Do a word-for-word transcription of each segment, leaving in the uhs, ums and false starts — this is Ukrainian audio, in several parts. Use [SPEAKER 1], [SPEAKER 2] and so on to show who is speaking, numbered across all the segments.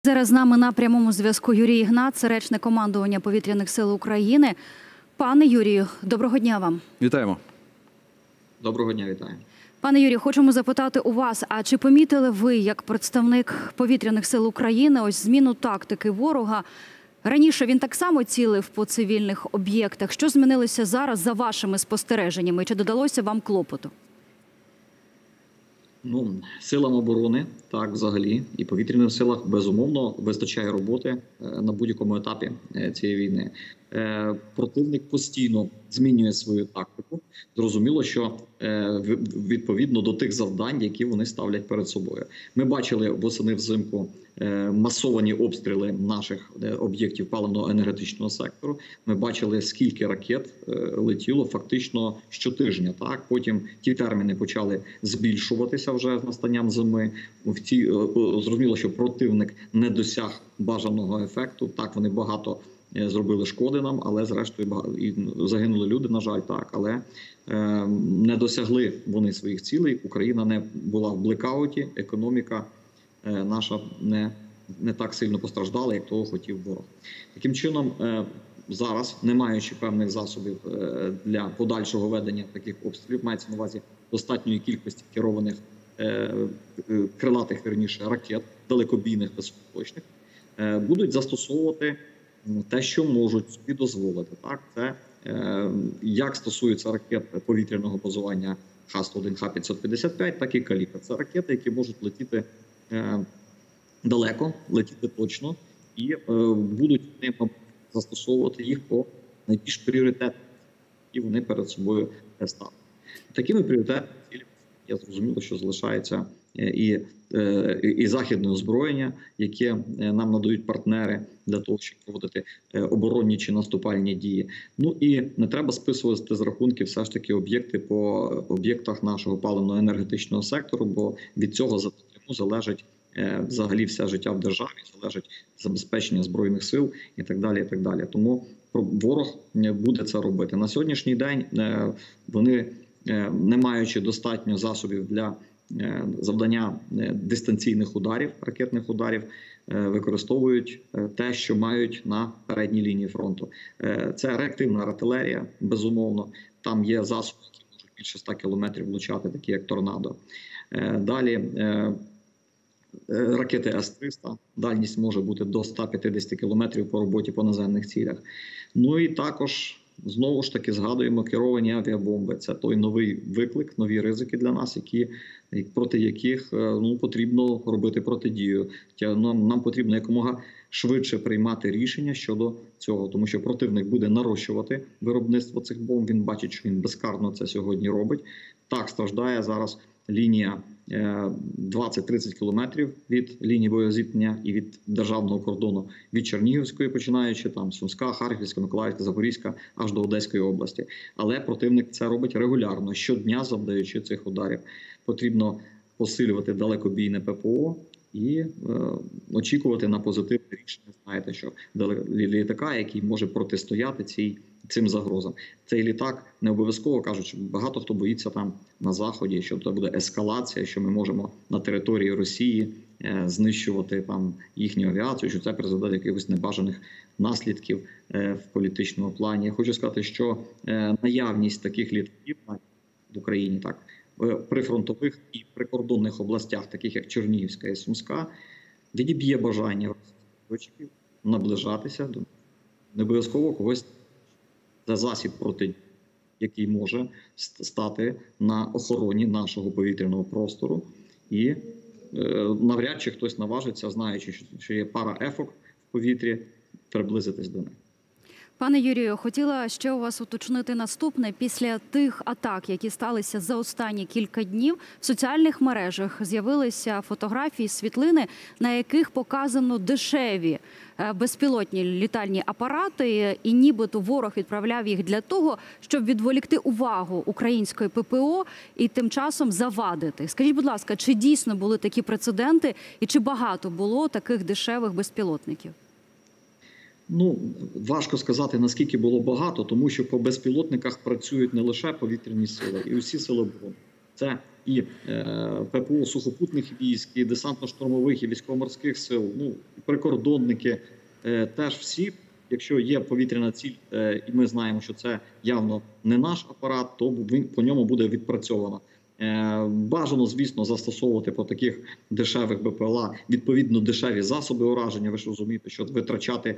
[SPEAKER 1] Зараз з нами на прямому зв'язку Юрій Ігнат, це речник командування Повітряних сил України. Пане Юрію, доброго дня вам.
[SPEAKER 2] Вітаємо.
[SPEAKER 3] Доброго дня, вітаю.
[SPEAKER 1] Пане Юрію, хочемо запитати у вас, а чи помітили ви, як представник Повітряних сил України, ось зміну тактики ворога? Раніше він так само цілив по цивільних об'єктах. Що змінилося зараз за вашими спостереженнями? Чи додалося вам клопоту?
[SPEAKER 3] Ну, силам оборони, так, взагалі, і повітряним силах, безумовно, вистачає роботи на будь-якому етапі цієї війни. Противник постійно змінює свою тактику. Зрозуміло, що відповідно до тих завдань, які вони ставлять перед собою. Ми бачили восени взимку масовані обстріли наших об'єктів паливно-енергетичного сектору. Ми бачили, скільки ракет летіло фактично щотижня. Так? Потім ті терміни почали збільшуватися вже з настанням зими. В ці, зрозуміло, що противник не досяг бажаного ефекту. Так, вони багато зробили шкоди нам, але зрештою і загинули люди, на жаль, так, але е, не досягли вони своїх цілей. Україна не була в блекауті, економіка е, наша не, не так сильно постраждала, як того хотів ворог. Таким чином, е, зараз, не маючи певних засобів е, для подальшого ведення таких обстрілів, мається на увазі достатньої кількості керованих е, е, крилатих, верніше, ракет, далекобійних, високоточних, е, будуть застосовувати те, що можуть собі дозволити. Так, це е, як стосується ракет повітряного базування Х сто один, Х п'ятсот п'ятдесят п'ять, так і Калібр. Це ракети, які можуть летіти е, далеко, летіти точно, і е, будуть застосовувати їх по найбільш пріоритетних, які вони перед собою ставлять. Такими пріоритетами я зрозуміло, що залишається і, і західне озброєння, яке нам надають партнери для того, щоб проводити оборонні чи наступальні дії. Ну і не треба списувати з рахунків все ж таки об'єкти по об'єктах нашого паливно-енергетичного сектору, бо від цього залежить взагалі все життя в державі, залежить забезпечення Збройних сил і так далі, і так далі. Тому ворог буде це робити. На сьогоднішній день вони, не маючи достатньо засобів для завдання дистанційних ударів, ракетних ударів, використовують те, що мають на передній лінії фронту. Це реактивна артилерія, безумовно. Там є засоби, які можуть більше ста кілометрів влучати, такі як «Торнадо». Далі ракети С триста, дальність може бути до ста п'ятдесят кілометрів по роботі по наземних цілях. Ну і також, знову ж таки, згадуємо керовані авіабомби. Це той новий виклик, нові ризики для нас, які, проти яких ну, потрібно робити протидію. Нам, нам потрібно якомога швидше приймати рішення щодо цього, тому що противник буде нарощувати виробництво цих бомб. Він бачить, що він безкарно це сьогодні робить. Так, страждає зараз лінія двадцять-тридцять кілометрів від лінії боєзіткнення і від державного кордону, від Чернігівської, починаючи там Сумська, Харківська, Миколаївська, Запорізька, аж до Одеської області. Але противник це робить регулярно, щодня завдаючи цих ударів. Потрібно посилювати далекобійне ППО і е, очікувати на позитивне рішення. Знаєте, що літака, який може протистояти цій цим загрозам. Цей літак не обов'язково, кажуть, що багато хто боїться там на Заході, що це буде ескалація, що ми можемо на території Росії е, знищувати там їхню авіацію, що це призведе до якихось небажаних наслідків е, в політичному плані. Я хочу сказати, що е, наявність таких літаків в Україні, так, в прифронтових і прикордонних областях, таких як Чернігівська і Сумська, відіб'є бажання російських наближатися до не обов'язково когось за засіб протидії, який може стати на охороні нашого повітряного простору. І е, навряд чи хтось наважиться, знаючи, що є пара ефок в повітрі, приблизитись до них.
[SPEAKER 1] Пане Юрію, хотіла ще у вас уточнити наступне. Після тих атак, які сталися за останні кілька днів, в соціальних мережах з'явилися фотографії, світлини, на яких показано дешеві безпілотні літальні апарати, і нібито ворог відправляв їх для того, щоб відволікти увагу української ППО і тим часом завадити. Скажіть, будь ласка, чи дійсно були такі прецеденти і чи багато було таких дешевих безпілотників?
[SPEAKER 3] Ну, важко сказати, наскільки було багато, тому що по безпілотниках працюють не лише повітряні сили, і усі сили оборони. Це і ППО сухопутних військ, і десантно-штурмових, і військово-морських сил, ну, прикордонники, теж всі. Якщо є повітряна ціль, і ми знаємо, що це явно не наш апарат, то по ньому буде відпрацьовано. Бажано, звісно, застосовувати по таких дешевих БПЛА відповідно дешеві засоби ураження. Ви ж розумієте, що витрачати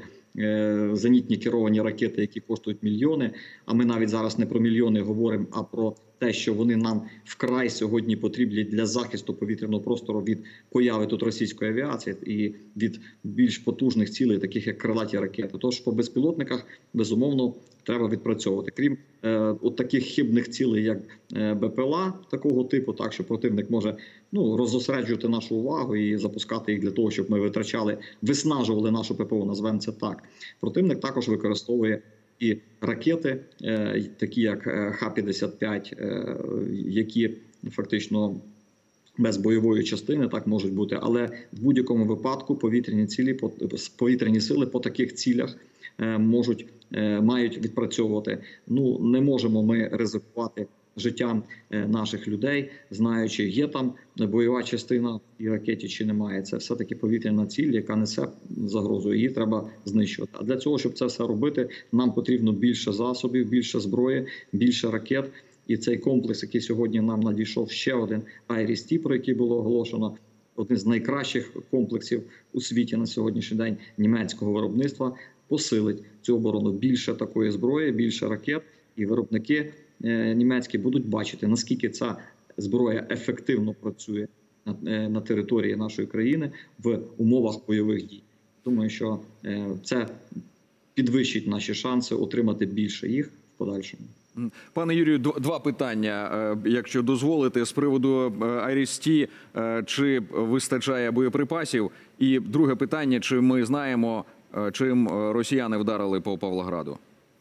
[SPEAKER 3] зенітні керовані ракети, які коштують мільйони, а ми навіть зараз не про мільйони говоримо, а про те, що вони нам вкрай сьогодні потрібні для захисту повітряного простору від появи тут російської авіації і від більш потужних цілей, таких як крилаті ракети. Тож по безпілотниках, безумовно, треба відпрацьовувати. Крім е, от таких хибних цілей, як е, БПЛА такого типу, так що противник може ну, розосереджувати нашу увагу і запускати їх для того, щоб ми витрачали, виснажували нашу ППО, назвемо це так. Противник також використовує і ракети, е, такі як Х п'ятдесят п'ять, е, які фактично без бойової частини так можуть бути, але в будь-якому випадку повітряні цілі, повітряні сили по таких цілях е, можуть, е, мають відпрацьовувати. Ну, не можемо ми ризикувати життям наших людей, знаючи, є там бойова частина і ракеті чи немає. Це все-таки повітряна ціль, яка несе загрозу, її треба знищувати. А для цього, щоб це все робити, нам потрібно більше засобів, більше зброї, більше ракет. І цей комплекс, який сьогодні нам надійшов, ще один Айріс-Ті, про який було оголошено, один з найкращих комплексів у світі на сьогоднішній день німецького виробництва, посилить цю оборону. Більше такої зброї, більше ракет, і виробники німецькі будуть бачити, наскільки ця зброя ефективно працює на, на території нашої країни в умовах бойових дій. Думаю, що це підвищить наші шанси отримати більше їх в подальшому.
[SPEAKER 2] Пане Юрію, два питання, якщо дозволите, з приводу Айріс-Ті, чи вистачає боєприпасів? І друге питання, чи ми знаємо, чим росіяни вдарили по Павлограду?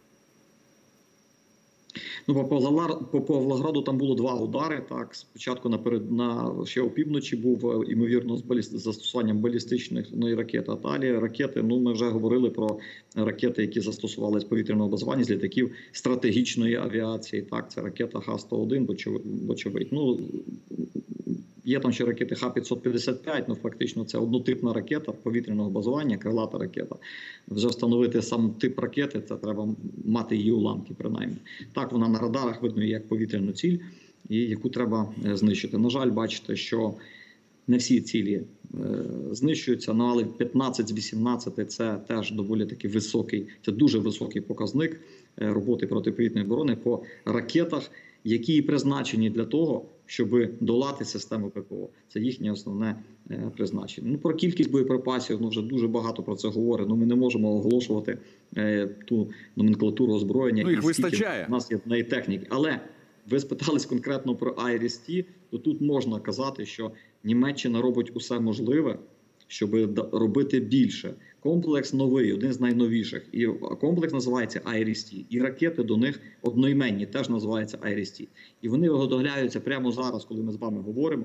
[SPEAKER 3] Ну, по, Павлограду, по Павлограду там було два удари. Так, спочатку наперед на ще опівночі був ймовірно з баліст, застосуванням балістичної ракети. А далі ракети. Ну, ми вже говорили про ракети, які застосували з повітряного базування з літаків стратегічної авіації. Так, це ракета Х сто один, вочевидь. Ну, є там ще ракети Х п'ятсот п'ятдесят п'ять, ну фактично це однотипна ракета повітряного базування, крилата ракета. Вже встановити сам тип ракети, це треба мати її уламки принаймні. Так, вона на радарах видно як повітряну ціль, і яку треба знищити. На жаль, бачите, що не всі цілі е, знищуються, ну, але п'ятнадцять з вісімнадцяти це теж доволі таки високий, це дуже високий показник роботи протиповітряної оборони по ракетах, які призначені для того, щоб долати систему ППО. Це їхнє основне е, призначення. Ну, про кількість боєприпасів, ну, вже дуже багато про це говорить. Ну, ми не можемо оголошувати е, ту номенклатуру озброєння.
[SPEAKER 2] Ну, їх вистачає.
[SPEAKER 3] У нас є в неї техніки. Але ви спитались конкретно про Айріс-Ті, то тут можна казати, що Німеччина робить усе можливе, щоб робити більше. Комплекс новий, один з найновіших. І комплекс називається Айріс-Ті. І ракети до них одноіменні, теж називаються Айріс-Ті. І вони виготовляються прямо зараз, коли ми з вами говоримо,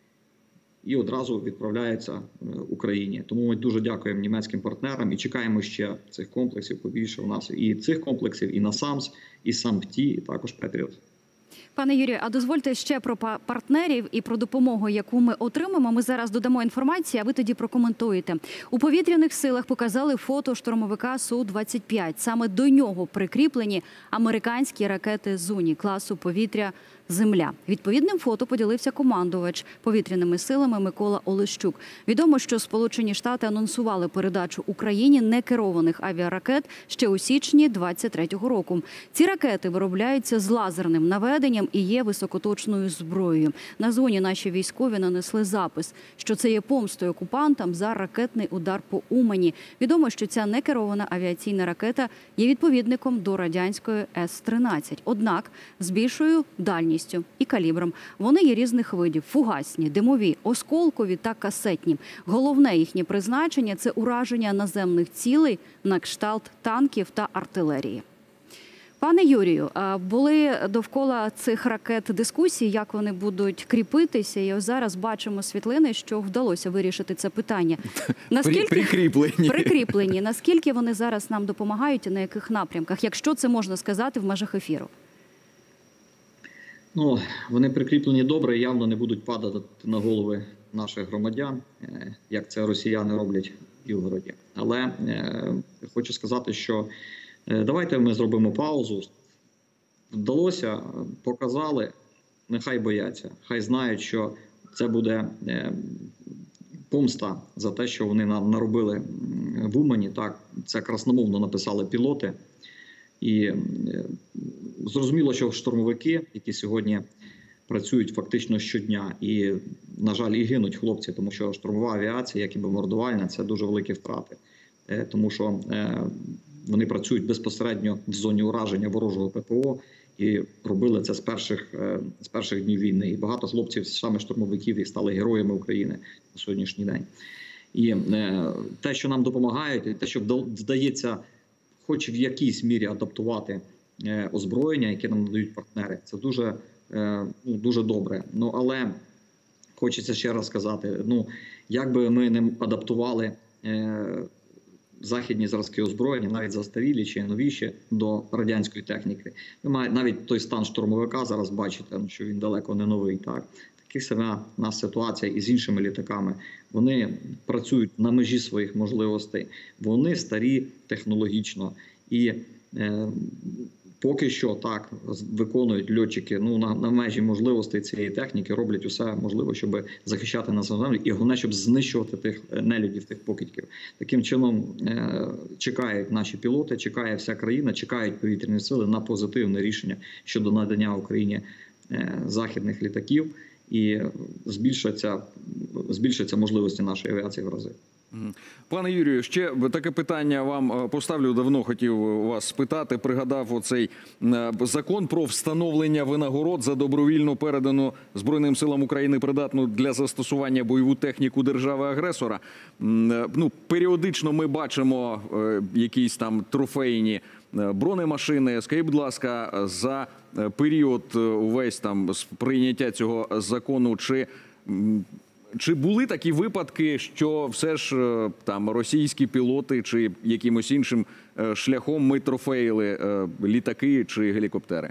[SPEAKER 3] і одразу відправляються Україні. Тому ми дуже дякуємо німецьким партнерам і чекаємо ще цих комплексів побільше у нас. І цих комплексів, і насамс, і САМПТІ, і також Петріот.
[SPEAKER 1] Пане Юрію, а дозвольте ще про партнерів і про допомогу, яку ми отримаємо. Ми зараз додамо інформацію, а ви тоді прокоментуєте. У повітряних силах показали фото штурмовика Су двадцять п'ять. Саме до нього прикріплені американські ракети «Зуні» класу повітря «Земля». Відповідним фото поділився командувач повітряними силами Микола Олещук. Відомо, що Сполучені Штати анонсували передачу Україні некерованих авіаракет ще у січні двадцять третього року. Ці ракети виробляються з лазерним наведенням і є високоточною зброєю. На «Зуні» наші військові нанесли запис, що це є помстою окупантам за ракетний удар по Умані. Відомо, що ця некерована авіаційна ракета є відповідником до радянської С тринадцять. Однак з більшою дальністю і калібром. Вони є різних видів – фугасні, димові, осколкові та касетні. Головне їхнє призначення – це ураження наземних цілей на кшталт танків та артилерії. Пане Юрію, були довкола цих ракет дискусії, як вони будуть кріпитися, і ось зараз бачимо світлини, що вдалося вирішити це питання.
[SPEAKER 2] Наскільки... Прикріплені.
[SPEAKER 1] Прикріплені. Наскільки вони зараз нам допомагають і на яких напрямках, якщо це можна сказати в межах ефіру?
[SPEAKER 3] Ну, вони прикріплені добре і явно не будуть падати на голови наших громадян, е, як це росіяни роблять в Білгороді. Але е, хочу сказати, що е, давайте ми зробимо паузу. Вдалося, показали, нехай бояться, хай знають, що це буде е, помста за те, що вони нам наробили в Умані. Так, це красномовно написали пілоти. І е, зрозуміло, що штурмовики, які сьогодні працюють фактично щодня, і, на жаль, і гинуть хлопці, тому що штурмова авіація, як і бомбардувальна, це дуже великі втрати. Е, тому що е, вони працюють безпосередньо в зоні ураження ворожого ППО і робили це з перших, е, з перших днів війни. І багато хлопців, саме штурмовиків, і стали героями України на сьогоднішній день. І е, те, що нам допомагають, і те, що вдається хоч в якійсь мірі адаптувати е, озброєння, яке нам надають партнери, це дуже, е, ну, дуже добре. Ну, але хочеться ще раз сказати, ну, як би ми не адаптували е, західні зразки озброєння, навіть застарілі чи новіші, до радянської техніки. Ви маєте навіть той стан штурмовика зараз бачите, що він далеко не новий. Так? Така сама у нас ситуація і з іншими літаками. Вони працюють на межі своїх можливостей. Вони старі технологічно. І е, поки що так виконують льотчики, ну, на, на межі можливостей цієї техніки, роблять усе можливе, щоб захищати нашу землю, і головне, щоб знищувати тих нелюдів, тих покидьків. Таким чином е, чекають наші пілоти, чекає вся країна, чекають повітряні сили на позитивне рішення щодо надання Україні е, західних літаків, і збільшаться, збільшаться можливості нашої авіації в рази.
[SPEAKER 2] Пане Юрію, ще таке питання вам поставлю. Давно хотів вас спитати. Пригадав оцей закон про встановлення винагород за добровільно передану Збройним силам України придатну для застосування бойову техніку держави-агресора. Ну, періодично ми бачимо якісь там трофейні бронемашини. Скажіть, будь ласка, за період увесь там з прийняття цього закону, чи Чи були такі випадки, що все ж там російські пілоти чи якимось іншим шляхом ми трофеїли літаки чи гелікоптери?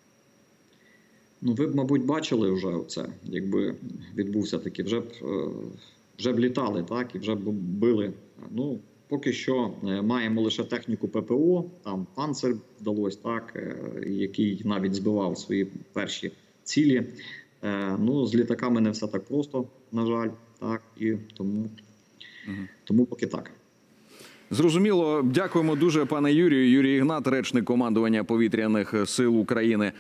[SPEAKER 3] Ну, ви б, мабуть, бачили вже це, якби відбувся такий, вже б, вже б літали, так, і вже б били. Ну, поки що маємо лише техніку ППО, там «Панцир» вдалося, так, який навіть збивав свої перші цілі. Ну, з літаками не все так просто, на жаль, так, і тому, угу. тому поки так.
[SPEAKER 2] Зрозуміло. Дякуємо дуже, пане Юрію. Юрій Ігнат, речник командування Повітряних сил України.